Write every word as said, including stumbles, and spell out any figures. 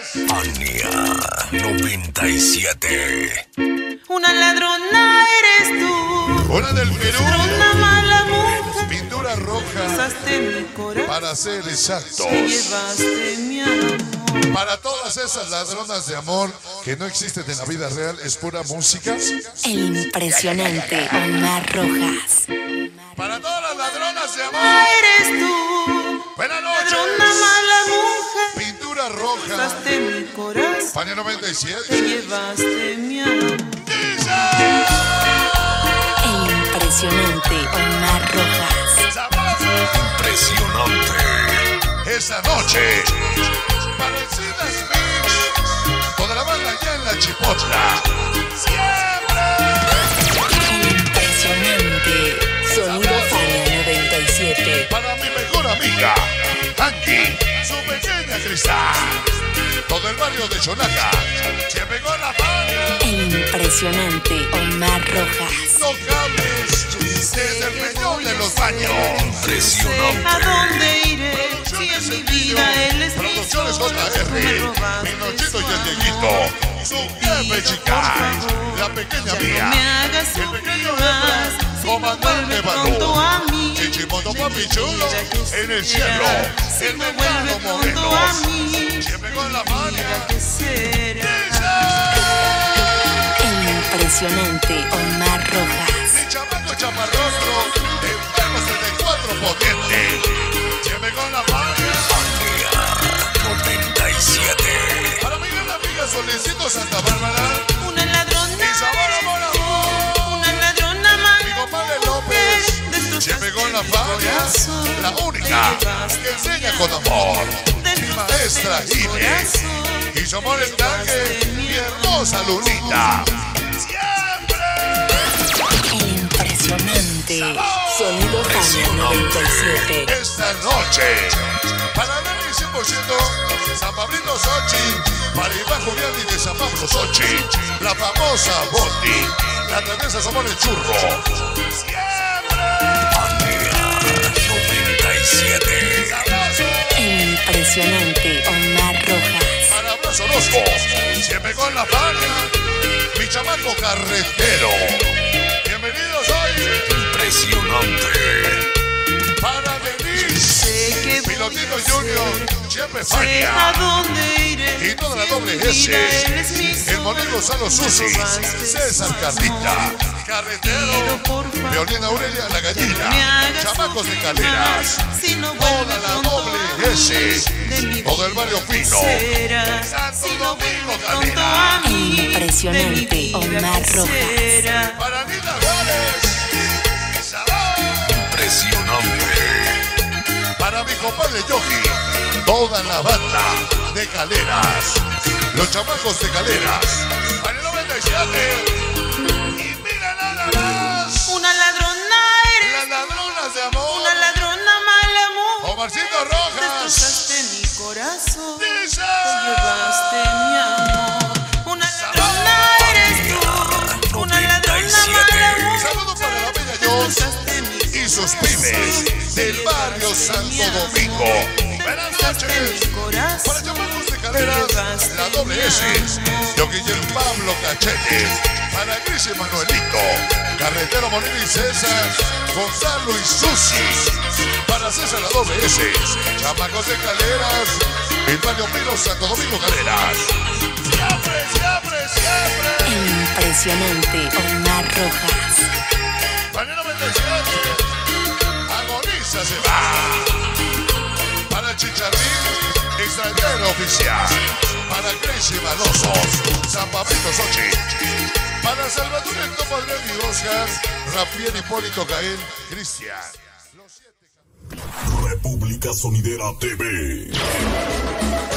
Ania noventa y siete. Una ladrona eres tú. Una del Perú. Ladrona mala mujer. Pintura roja. Pasaste mi corazón. Para ser exactos. Te llevaste mi amor. Para todas esas ladronas de amor que no existen en la vida real, es pura música. El impresionante Omar Rojas. Para todas las ladronas de amor. Eres tú. Buenas noches. Ladrona mala mujer. Pintura roja. Pasaste mi corazón. Pania noventa y Te siete. llevaste mi amor. El impresionante Omar Rojas. Impresionante. Esa noche. Parecidas Mix. Toda la banda allá en la Chipotla. Siempre. El impresionante Sonido Fania noventa y siete. Para mi mejor amiga, Angie, su pequeña Cristal. Todo el barrio de Chonaca, siempre con la mano. El impresionante Omar Rojas. No cables desde el peñón de los baños. Impresionante. ¿A dónde iré? Si en mi vida él es mi Producciones sol. J R, mi Nochito y el Dieguito. Su jefe chica, la pequeña Ya mía. no me hagas El sufrir pequeño más. Efra, Si comandante no vuelve pronto Balú. a mí. Chichimoto papi chulo, en el cielo. Si El no mercado vuelve pronto a Morelos. mí. Siempre con la Mira mania. que será. El impresionante Omar Rojas. Mi chamaco chaparrostro, enfermo setenta y cuatro potente. Siempre con la mania. Ania noventa y siete. Para mi gran amiga Solecito Santa Bárbara. Una ladrona. Mi sabor, amor, amor. Una ladrona Mi mala. compadre López. Siempre con la fania. La única que enseña con amor. Mi maestra Inés. Y su amor el tanque. Mi hermosa Lulita. Siempre. El impresionante Sonido Fania noventa y siete. Esta noche, para darle cien por ciento, San Pablito Sochi, para Iván Julián y de San Pablo Sochi, la famosa Botti, la traviesa Somos el Churro. Siempre. Ania noventa y siete. Abrazo El impresionante Omar Rojas. para Abrazo Losco, siempre con la fania, mi chamaco carretero. Bienvenidos hoy Impresionante. para Denise, Sé que voy Pilotito a Junior, siempre Sé fania. a dónde iré. Y toda la Si doble en mi S, vida él es mi el sol. Monel Gonzalo Susi, Me robaste César su Carlita, amor. Carretero, Pido, por favor, Violina Aurelia La no me Gallina, hagas Chamacos de sufrir Caleras, más. Si no toda vuelve la pronto doble a S, mí, de mi todo el vida barrio ¿qué fino, será? Santo Si no Domingo vuelve pronto a Caleras, mí, El impresionante de mi vida Omar ¿qué Rojas. será? para Anita Juárez, Sabor, Impresionante. para mi compadre Yogi, toda la banda de Caleras, los chamacos de Caleras, para el noventa y siete, y mira nada más, Una ladrona eres, las ladronas de amor, una ladrona mala mujer. Omarcito Rojas, Destrozaste mi corazón, dice, te llevaste mi amor. Una ladrona eres tú, una ladrona mala mujer. saludo para la bella Jos Destrozaste mi y sus pymes del barrio Santo Domingo. Buenas noches. corazón. Para chamacos de Caleras, la doble S, yo Guillermo Pablo Cachete, para Gris y Manuelito, Carretero Molina y César, Gonzalo y Susi, para César la doble S, chamacos de Caleras, el barrio Pino Santo Domingo Caleras. Siempre, siempre, siempre. El impresionante Omar Rojas. Para el noventa y siete, agoniza se va. Para Chicharrín, extranjero oficial. Para Crazy Malosos, San Pablito Sochi. Para Salvador el Topo Adrián y Oscar, Rafael Hipólito Gael, Cristian. República Sonidera T V.